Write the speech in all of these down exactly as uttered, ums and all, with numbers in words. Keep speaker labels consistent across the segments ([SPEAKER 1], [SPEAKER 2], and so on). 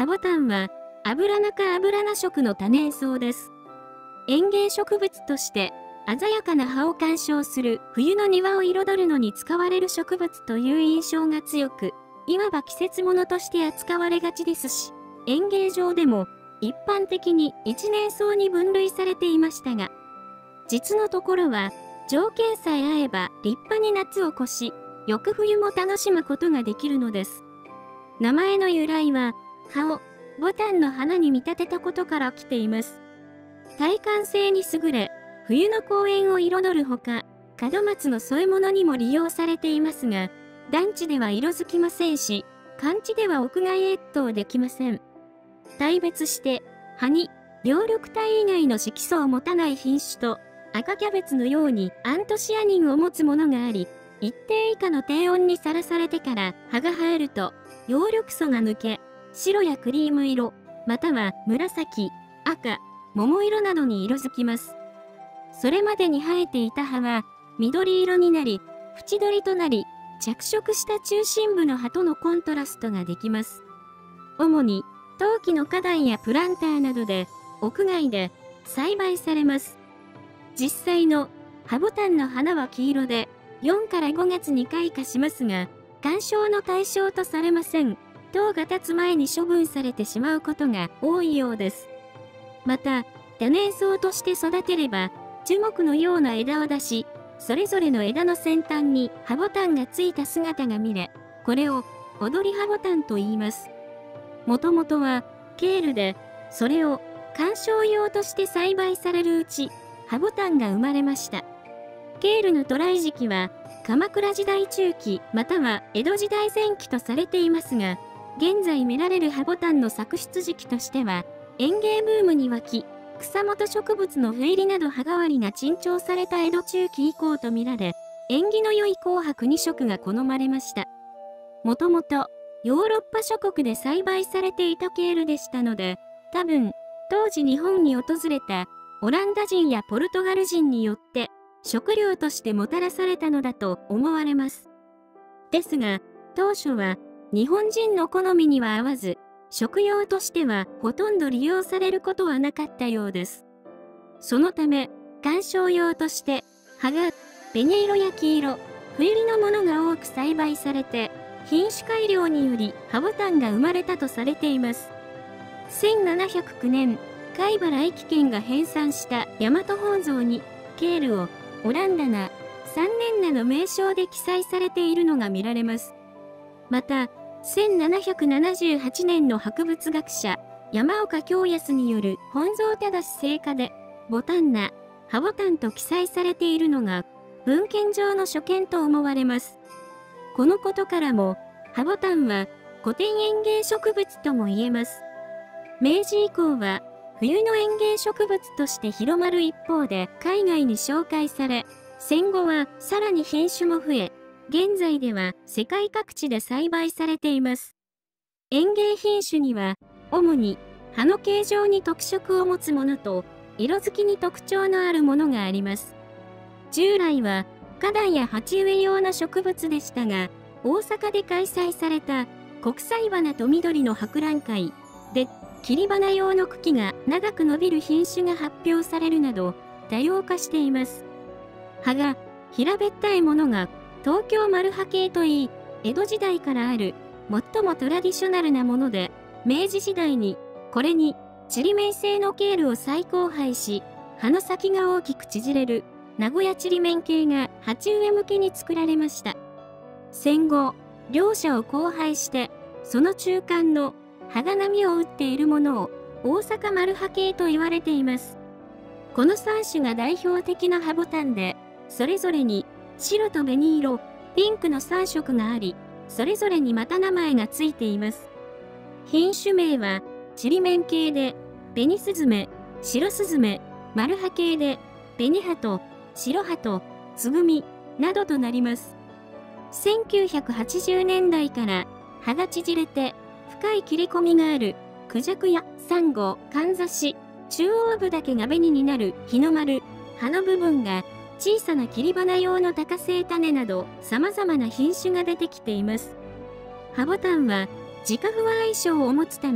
[SPEAKER 1] ボタンはアブラナ科アブラナ属の多年草です。園芸植物として鮮やかな葉を鑑賞する冬の庭を彩るのに使われる植物という印象が強く、いわば季節物として扱われがちですし、園芸場でも一般的に一年草に分類されていましたが、実のところは条件さえ合えば立派に夏を越し、翌冬も楽しむことができるのです。名前の由来は、葉をボタンの花に見立てたことから来ています。耐寒性に優れ、冬の公園を彩るほか、門松の添え物にも利用されていますが、暖地では色づきませんし、寒地では屋外越冬できません。大別して、葉に葉緑体以外の色素を持たない品種と、赤キャベツのようにアントシアニンを持つものがあり、一定以下の低温にさらされてから葉が生えると、葉緑素が抜け、白やクリーム色、または紫、赤、桃色などに色づきます。それまでに生えていた葉は緑色になり、縁取りとなり、着色した中心部の葉とのコントラストができます。主に陶器の花壇やプランターなどで屋外で栽培されます。実際の葉ボタンの花は黄色でよんからごがつに開花しますが、鑑賞の対象とされません。冬が経つ前に処分されてしまうことが多いようです。また、多年草として育てれば、樹木のような枝を出し、それぞれの枝の先端に葉ボタンがついた姿が見れ、これを踊り葉ボタンと言います。もともとはケールで、それを観賞用として栽培されるうち、葉ボタンが生まれました。ケールの渡来時期は、鎌倉時代中期または江戸時代前期とされていますが、現在見られる葉ボタンの作出時期としては、園芸ブームに沸き、草本植物の斑入りなど葉変わりが珍重された江戸中期以降と見られ、縁起の良い紅白に色が好まれました。もともと、ヨーロッパ諸国で栽培されていたケールでしたので、多分、当時日本に訪れたオランダ人やポルトガル人によって、食料としてもたらされたのだと思われます。ですが、当初は日本人の好みには合わず、食用としてはほとんど利用されることはなかったようです。そのため、観賞用として葉が紅色や黄色、斑入りのものが多く栽培されて、品種改良により葉ボタンが生まれたとされています。せんななひゃくきゅうねん、貝原駅県が編纂した大和本草に、ケールをオランダナ、三年名の名称で記載されているのが見られます。また、せんななひゃくななじゅうはちねんの博物学者、山岡京康による本草正成果で、ボタンナ、葉ボタンと記載されているのが、文献上の所見と思われます。このことからも、葉ボタンは古典園芸植物とも言えます。明治以降は、冬の園芸植物として広まる一方で海外に紹介され、戦後はさらに品種も増え、現在では世界各地で栽培されています。園芸品種には、主に葉の形状に特色を持つものと、色づきに特徴のあるものがあります。従来は花壇や鉢植え用の植物でしたが、大阪で開催された国際花と緑の博覧会で、切り花用の茎が長く伸びる品種が発表されるなど多様化しています。葉が平べったいものが東京丸葉系といい、江戸時代からある最もトラディショナルなもので、明治時代にこれにちりめん製のケールを再交配し、葉の先が大きく縮れる名古屋ちりめん系が鉢植え向けに作られました。戦後、両者を交配して、その中間の葉が波を打っているものを大阪丸葉系と言われています。このさん種が代表的な葉ボタンで、それぞれに白と紅色、ピンクのさん色があり、それぞれにまた名前がついています。品種名は、ちりめん系で、紅スズメ、白スズメ、丸葉系で、紅葉と白葉とつぐみなどとなります。せんきゅうひゃくはちじゅうねんだいから葉が縮れて、深い切り込みがあるクジャクやサンゴ、かんざし、中央部だけが紅になる日の丸、葉の部分が小さな切り花用の多花性種など様々な品種が出てきています。葉ボタンは自家不和相性を持つため、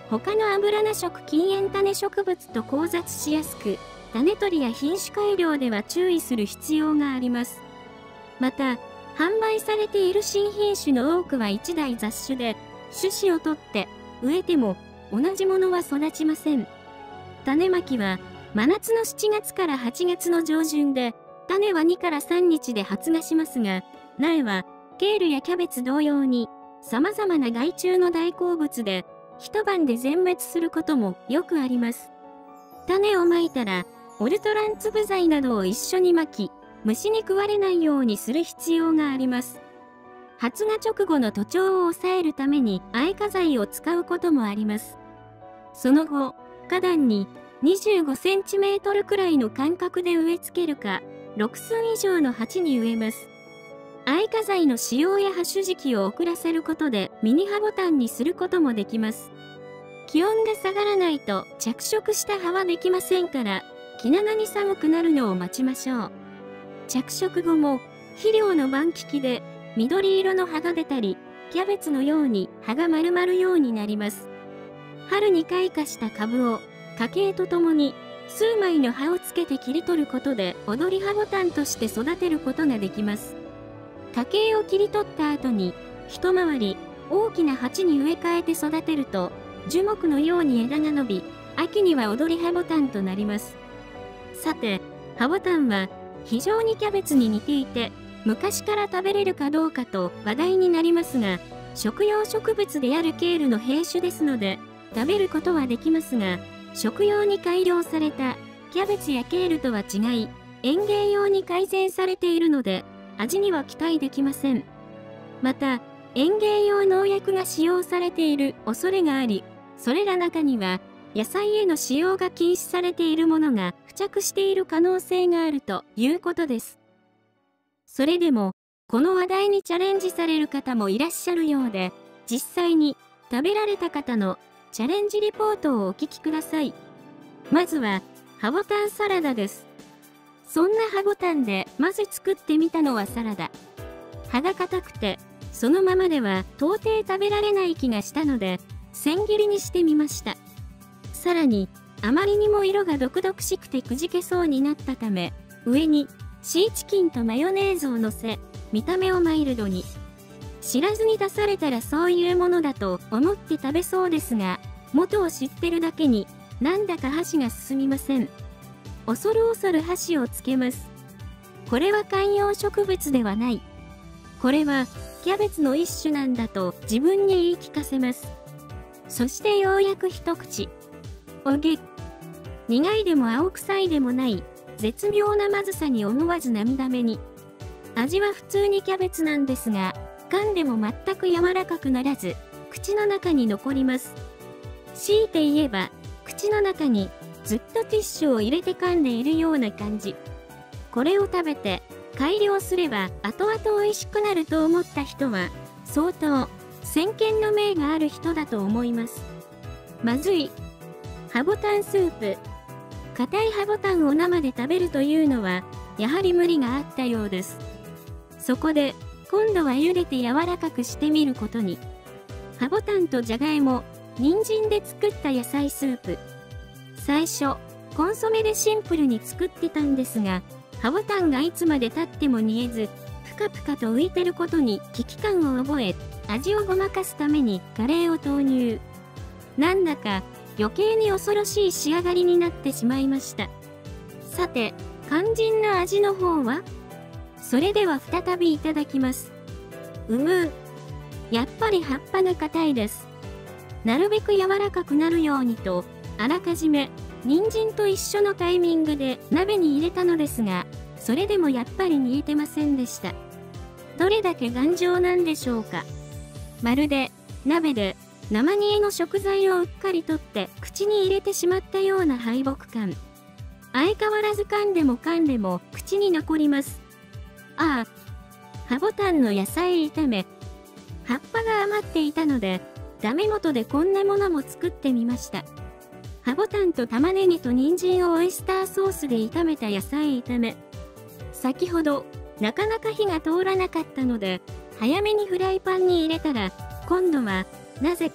[SPEAKER 1] 他のアブラナ属禁煙種植物と交雑しやすく、種取りや品種改良では注意する必要があります。また、販売されている新品種の多くは一代雑種で、種子を取って植えても同じものは育ちません。種まきは真夏のしちがつからはちがつの上旬で、種はにからさんにちで発芽しますが、苗はケールやキャベツ同様に様々な害虫の大好物で、一晩で全滅することもよくあります。種をまいたら、オルトラン粒剤などを一緒にまき、虫に食われないようにする必要があります。発芽直後の徒長を抑えるために愛花剤を使うこともあります。その後、花壇ににじゅうごセンチメートルくらいの間隔で植え付けるか、ろくすん以上の鉢に植えます。愛花剤の使用や葉種時期を遅らせることでミニ葉ボタンにすることもできます。気温が下がらないと着色した葉はできませんから、気長に寒くなるのを待ちましょう。着色後も肥料の晩効きで緑色の葉が出たり、キャベツのように葉が丸まるようになります。春に開花した株を花茎とともに数枚の葉をつけて切り取ることで踊り葉ボタンとして育てることができます。花茎を切り取った後に一回り大きな鉢に植え替えて育てると樹木のように枝が伸び、秋には踊り葉ボタンとなります。さて、葉ボタンは非常にキャベツに似ていて、昔から食べれるかどうかと話題になりますが、食用植物であるケールの品種ですので、食べることはできますが、食用に改良されたキャベツやケールとは違い、園芸用に改善されているので、味には期待できません。また、園芸用農薬が使用されている恐れがあり、それら中には、野菜への使用が禁止されているものが付着している可能性があるということです。それでも、この話題にチャレンジされる方もいらっしゃるようで、実際に食べられた方のチャレンジリポートをお聞きください。まずは、葉ボタンサラダです。そんな葉ボタンでまず作ってみたのはサラダ。葉が硬くて、そのままでは到底食べられない気がしたので、千切りにしてみました。さらに、あまりにも色が毒々しくてくじけそうになったため、上にシーチキンとマヨネーズを乗せ、見た目をマイルドに。知らずに出されたらそういうものだと思って食べそうですが、元を知ってるだけに、なんだか箸が進みません。恐る恐る箸をつけます。これは観葉植物ではない。これはキャベツの一種なんだと自分に言い聞かせます。そしてようやく一口。おげ。苦いでも青臭いでもない絶妙なまずさに思わず涙目に。味は普通にキャベツなんですが、噛んでも全く柔らかくならず、口の中に残ります。強いて言えば、口の中にずっとティッシュを入れて噛んでいるような感じ。これを食べて改良すれば後々美味しくなると思った人は、相当先見の明がある人だと思います。まずい。葉ボタンスープ。硬い葉ボタンを生で食べるというのは、やはり無理があったようです。そこで、今度は茹でて柔らかくしてみることに。葉ボタンとじゃがいも、人参で作った野菜スープ。最初、コンソメでシンプルに作ってたんですが、葉ボタンがいつまで経っても煮えず、ぷかぷかと浮いてることに危機感を覚え、味をごまかすためにカレーを投入。なんだか余計に恐ろしい仕上がりになってしまいました。さて、肝心の味の方は？それでは再びいただきます。うむー。やっぱり葉っぱが硬いです。なるべく柔らかくなるようにと、あらかじめ、人参と一緒のタイミングで鍋に入れたのですが、それでもやっぱり煮えてませんでした。どれだけ頑丈なんでしょうか。まるで、鍋で、生煮えの食材をうっかり取って口に入れてしまったような敗北感。相変わらず噛んでも噛んでも口に残ります。ああ、葉ボタンの野菜炒め。葉っぱが余っていたので、ダメ元でこんなものも作ってみました。葉ボタンと玉ねぎと人参をオイスターソースで炒めた野菜炒め。先ほど、なかなか火が通らなかったので、早めにフライパンに入れたら、今度は、なぜか、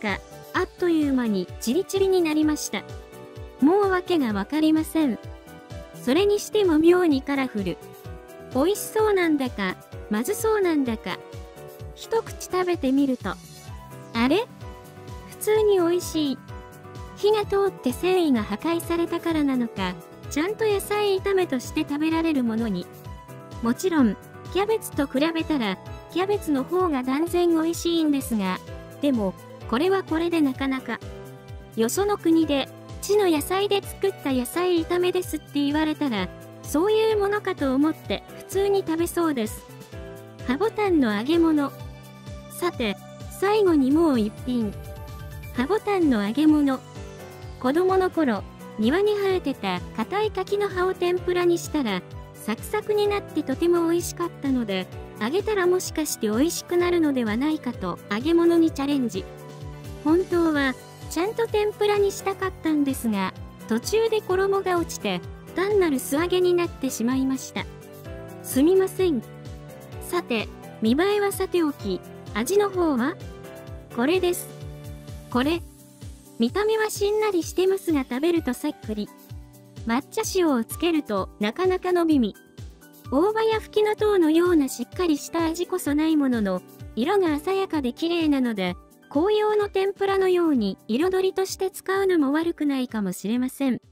[SPEAKER 1] あっという間にチリチリになりました。もう訳がわかりません。それにしても妙にカラフル。美味しそうなんだか、まずそうなんだか。一口食べてみると、あれ？普通に美味しい。火が通って繊維が破壊されたからなのか、ちゃんと野菜炒めとして食べられるものに。もちろん、キャベツと比べたら、キャベツの方が断然美味しいんですが、でも、これはこれでなかなか。よその国で、地の野菜で作った野菜炒めですって言われたら、そういうものかと思って普通に食べそうです。ハボタンの揚げ物。さて、最後にもう一品。ハボタンの揚げ物。子供の頃、庭に生えてた硬い柿の葉を天ぷらにしたら、サクサクになってとても美味しかったので、揚げたらもしかして美味しくなるのではないかと揚げ物にチャレンジ。本当は、ちゃんと天ぷらにしたかったんですが、途中で衣が落ちて、単なる素揚げになってしまいました。すみません。さて、見栄えはさておき、味の方は？これです。これ。見た目はしんなりしてますが食べるとさっくり。抹茶塩をつけるとなかなかの美味。大葉やフキノトウのようなしっかりした味こそないものの、色が鮮やかで綺麗なので、紅葉の天ぷらのように彩りとして使うのも悪くないかもしれません。